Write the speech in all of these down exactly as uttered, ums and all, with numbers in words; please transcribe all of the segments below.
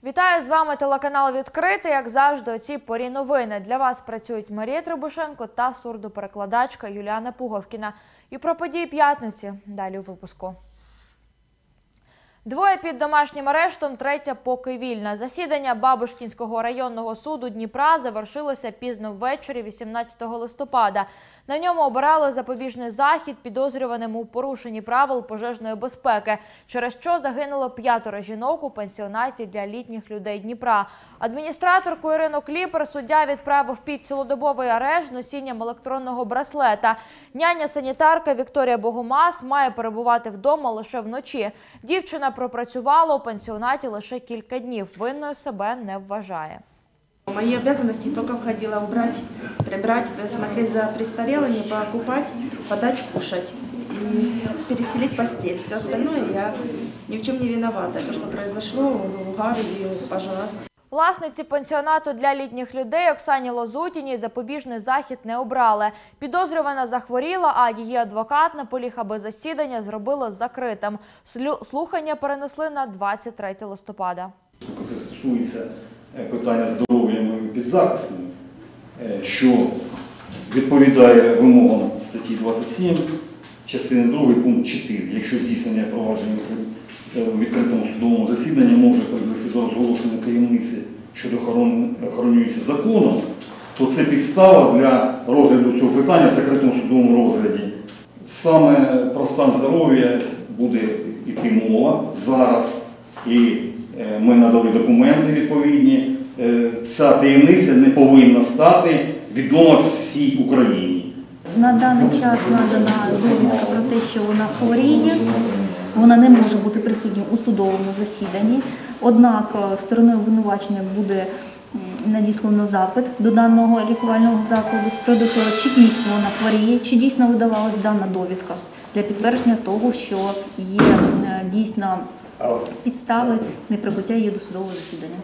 Вітаю, з вами телеканал «Відкритий». Як завжди, о цій порі новини. Для вас працюють Марія Требушенко та сурдоперекладачка Юліана Пуговкіна. І про події п'ятниці. Далі у випуску. Двоє під домашнім арештом, третя поки вільна. Засідання Бабушкінського районного суду Дніпра завершилося пізно ввечері вісімнадцятого листопада. На ньому обирали запобіжний захід підозрюваним у порушенні правил пожежної безпеки, через що загинуло п'ятеро жінок у пансіонаті для літніх людей Дніпра. Адміністраторку Ірину Кліпер суддя відправив під цілодобовий арешт з носінням електронного браслета. Няня-санітарка Вікторія Богомаз має перебувати вдома лише вночі. Дівчина пропрацювала у пансіонаті лише кілька днів. Винною себе не вважає. Мои обязанности только входило убрать, прибрать, смотреть за престарелыми, покупать, подать кушать и перестелить постель. Все остальное я ни в чем не виновата. То, что произошло, угар и пожар. Власниці пансіонату для літніх людей Оксані Лозутіній запобіжний захід не обрали. Підозрювана захворіла, а її адвокат наполіг, аби засідання зробило закритим. Слухання перенесли на двадцять третє листопада. Це стосується питання здоров'я підзахисними, що відповідає вимогам статті двадцять сім, частини другої, пункт чотири. Якщо здійснення провадження в відкритому судовому засіданні може призвести до розголошення таємниці, що охоронюється законом, то це підстава для розгляду цього питання в закритому судовому розгляді. Саме про стан здоров'я буде йти мова зараз, і ми надали документи відповідні. Ця таємниця не повинна стати відома всій Україні. На даний час надана довідка про те, що вона хворіє. Вона не може бути присутня у судовому засіданні. Однак стороною обвинувачення буде надіслано запит до даного лікувального закладу з приводу того, чи дійсно вона хворіє, чи дійсно видавалась дана довідка для підтвердження того, що є дійсно підстави неприбуття її до судового засідання.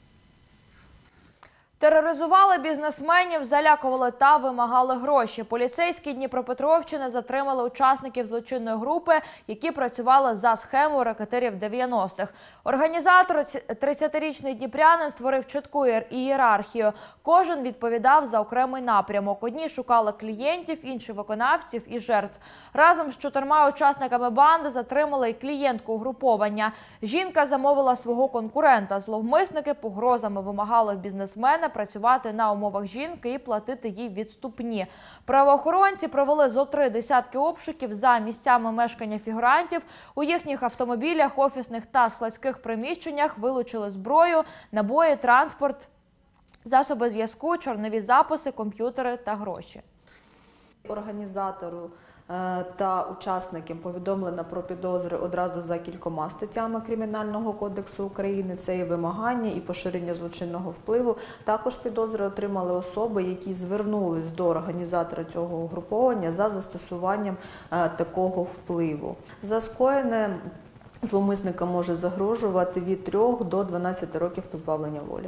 Тероризували бізнесменів, залякували та вимагали гроші. Поліцейські Дніпропетровщини затримали учасників злочинної групи, які працювали за схемою ракетирів дев'яностих. Організатор, тридцятирічний дніпрянин, створив чітку ієрархію. Кожен відповідав за окремий напрямок. Одні шукали клієнтів, інші – виконавців і жертв. Разом з чотирма учасниками банди затримали і клієнтку угруповання. Жінка замовила свого конкурента. Зловмисники погрозами вимагали в бізнесмена працювати на умовах жінки і платити їй відступні. Правоохоронці провели зо три десятки обшуків за місцями мешкання фігурантів. У їхніх автомобілях, офісних та складських приміщеннях вилучили зброю, набої, транспорт, засоби зв'язку, чорнові записи, комп'ютери та гроші. Організатору та учасникам повідомлено про підозри одразу за кількома статтями Кримінального кодексу України. Це і вимагання, і поширення злочинного впливу. Також підозри отримали особи, які звернулись до організатора цього угруповання за застосуванням такого впливу. За скоєне зловмисникам може загрожувати від трьох до дванадцяти років позбавлення волі.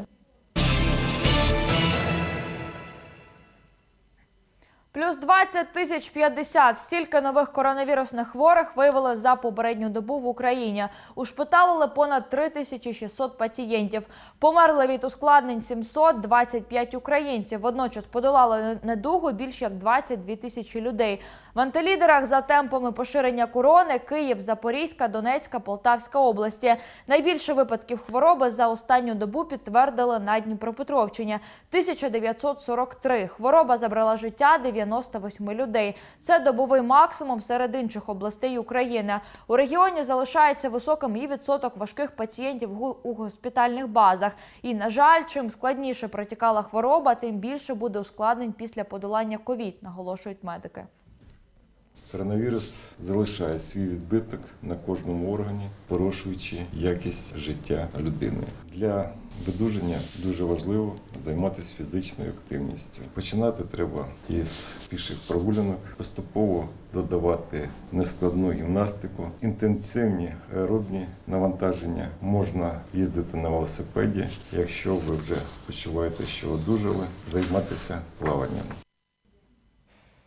Плюс двадцять тисяч п'ятдесят. Стільки нових коронавірусних хворих виявили за попередню добу в Україні. Ушпиталили понад три тисячі шістсот пацієнтів. Померли від ускладнень сімсот двадцять п'ять українців. Водночас подолали недугу більш як двадцять дві тисячі людей. В антилідерах за темпами поширення корони – Київ, Запорізька, Донецька, Полтавська області. Найбільше випадків хвороби за останню добу підтвердили на Дніпропетровщині – тисяча дев'ятсот сорок три. Хвороба забрала життя дев'яноста восьми людей. Це добовий максимум серед інших областей України. У регіоні залишається високим і відсоток важких пацієнтів у госпітальних базах. І, на жаль, чим складніше протікала хвороба, тим більше буде ускладнень після подолання ковід, наголошують медики. Коронавірус залишає свій відбиток на кожному органі, порушуючи якість життя людини. Для видужання дуже важливо займатися фізичною активністю. Починати треба із піших прогулянок, поступово додавати нескладну гімнастику, інтенсивні аеробні навантаження. Можна їздити на велосипеді, якщо ви вже почуваєте, що одужали, займатися плаванням.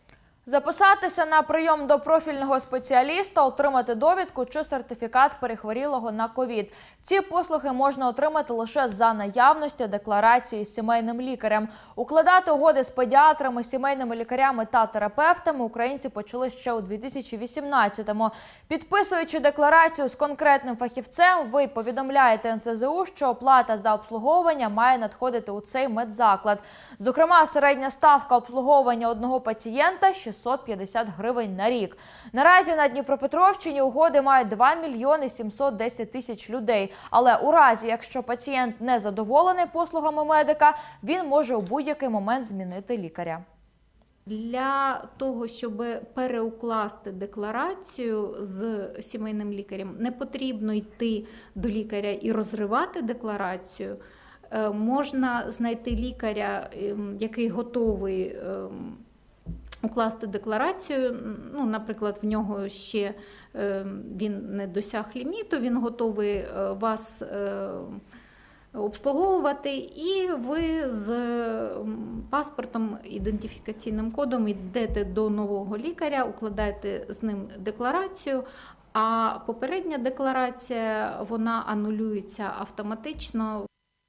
Записатися на прийом до профільного спеціаліста, отримати довідку чи сертифікат перехворілого на ковід. Ці послуги можна отримати лише за наявності декларації з сімейним лікарем. Укладати угоди з педіатрами, сімейними лікарями та терапевтами українці почали ще у дві тисячі вісімнадцятому. Підписуючи декларацію з конкретним фахівцем, ви повідомляєте ен ес зе у, що оплата за обслуговування має надходити у цей медзаклад. Зокрема, середня ставка обслуговування одного пацієнта – шістсот п'ятдесят гривень на рік. Наразі на Дніпропетровщині угоди мають два мільйони сімсот десять тисяч людей. Але у разі, якщо пацієнт не задоволений послугами медика, він може у будь-який момент змінити лікаря. Для того, щоб переукласти декларацію з сімейним лікарем, не потрібно йти до лікаря і розривати декларацію. Можна знайти лікаря, який готовий укласти декларацію. Ну, наприклад, в нього ще він не досяг ліміту, він готовий вас обслуговувати, і ви з паспортом, ідентифікаційним кодом йдете до нового лікаря, укладаєте з ним декларацію, а попередня декларація, вона анулюється автоматично.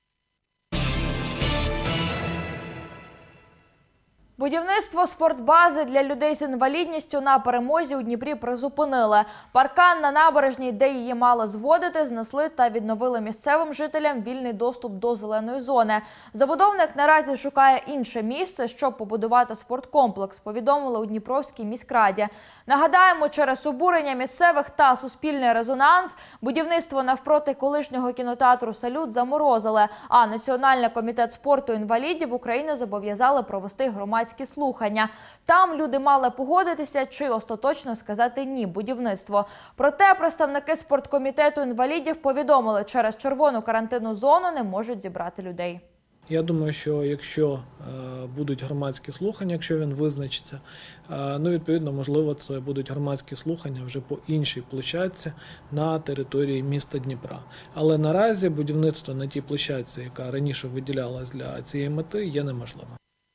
Будівництво спортбази для людей з інвалідністю на Перемозі у Дніпрі призупинили. Паркан на набережній, де її мали зводити, знесли та відновили місцевим жителям вільний доступ до зеленої зони. Забудовник наразі шукає інше місце, щоб побудувати спорткомплекс, повідомили у Дніпровській міськраді. Нагадаємо, через обурення місцевих та суспільний резонанс будівництво навпроти колишнього кінотеатру «Салют» заморозили, а Національний комітет спорту інвалідів України зобов'язали провести громадські слухання. Там люди мали погодитися чи остаточно сказати «ні» будівництву. Проте представники спорткомітету інвалідів повідомили, через червону карантинну зону не можуть зібрати людей. Я думаю, що якщо будуть громадські слухання, якщо він визначиться, ну, відповідно, можливо, це будуть громадські слухання вже по іншій площадці на території міста Дніпра. Але наразі будівництво на тій площадці, яка раніше виділялась для цієї мети, є неможливим.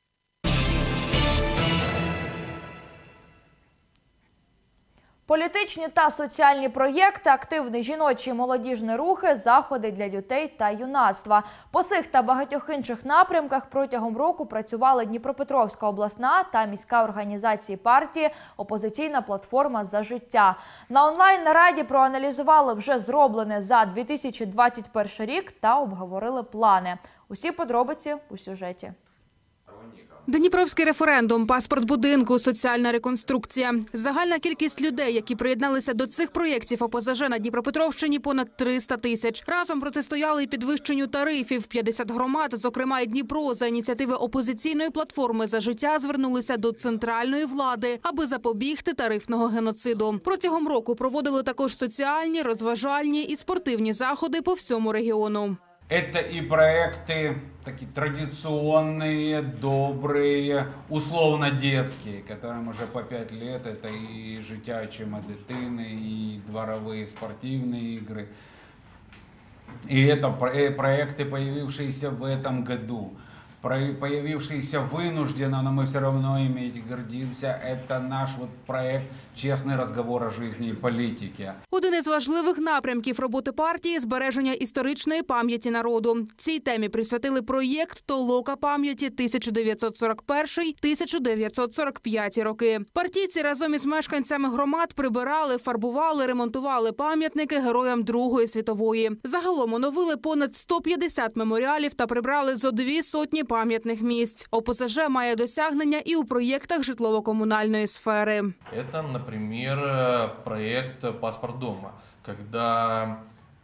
Політичні та соціальні проєкти, активні жіночі і молодіжні рухи, заходи для дітей та юнацтва. По цих та багатьох інших напрямках протягом року працювали Дніпропетровська обласна та міська організації партії «Опозиційна платформа за життя». На онлайн-нараді проаналізували вже зроблене за дві тисячі двадцять перший рік та обговорили плани. Усі подробиці у сюжеті. Дніпровський референдум, паспорт будинку, соціальна реконструкція. Загальна кількість людей, які приєдналися до цих проєктів о пе зе же на Дніпропетровщині – понад триста тисяч. Разом протистояли і підвищенню тарифів. п'ятдесят громад, зокрема і Дніпро, за ініціативи опозиційної платформи «За життя» звернулися до центральної влади, аби запобігти тарифного геноциду. Протягом року проводили також соціальні, розважальні і спортивні заходи по всьому регіону. Это и проекты такие традиционные, добрые, условно детские, которым уже по пять лет. Это и житячі медитини, и дворовые спортивные игры. И это проекты, появившиеся в этом году. Появившиеся вынужденно, но мы все равно ими гордимся. Это наш вот проект «Честный разговор о жизни и политике». Один із важливих напрямків роботи партії – збереження історичної пам'яті народу. Цій темі присвятили проєкт «Толока пам'яті тисяча дев'ятсот сорок перший - тисяча дев'ятсот сорок п'ятий роки». Партійці разом із мешканцями громад прибирали, фарбували, ремонтували пам'ятники героям Другої світової. Загалом оновили понад сто п'ятдесят меморіалів та прибрали зо дві сотні пам'ятних місць. о пе зе же має досягнення і у проєктах житлово-комунальної сфери. Це, наприклад, проєкт «Паспорт дома», когда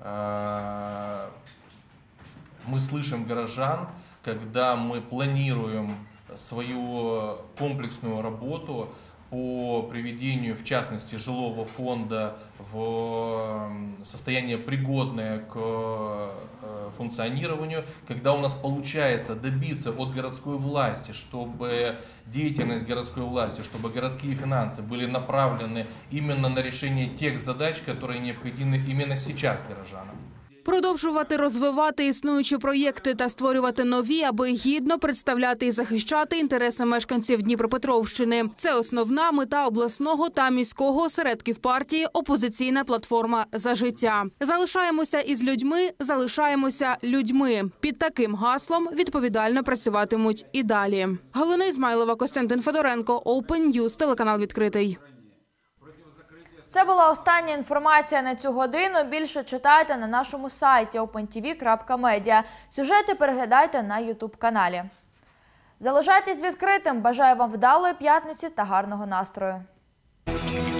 э, мы слышим горожан, когда мы планируем свою комплексную работу по приведению, в частности, жилого фонда в состояние пригодное к функционированию, когда у нас получается добиться от городской власти, чтобы деятельность городской власти, чтобы городские финансы были направлены именно на решение тех задач, которые необходимы именно сейчас горожанам. Продовжувати розвивати існуючі проєкти та створювати нові, аби гідно представляти і захищати інтереси мешканців Дніпропетровщини. Це основна мета обласного та міського осередків партії «Опозиційна платформа за життя». Залишаємося із людьми, залишаємося людьми. Під таким гаслом відповідально працюватимуть і далі. Галина Ізмайлова, Костянтин Федоренко, Open News, телеканал «Відкритий». Це була остання інформація на цю годину. Більше читайте на нашому сайті опен ті ві крапка медіа. Сюжети переглядайте на ютуб-каналі. Залишайтесь відкритим. Бажаю вам вдалої п'ятниці та гарного настрою.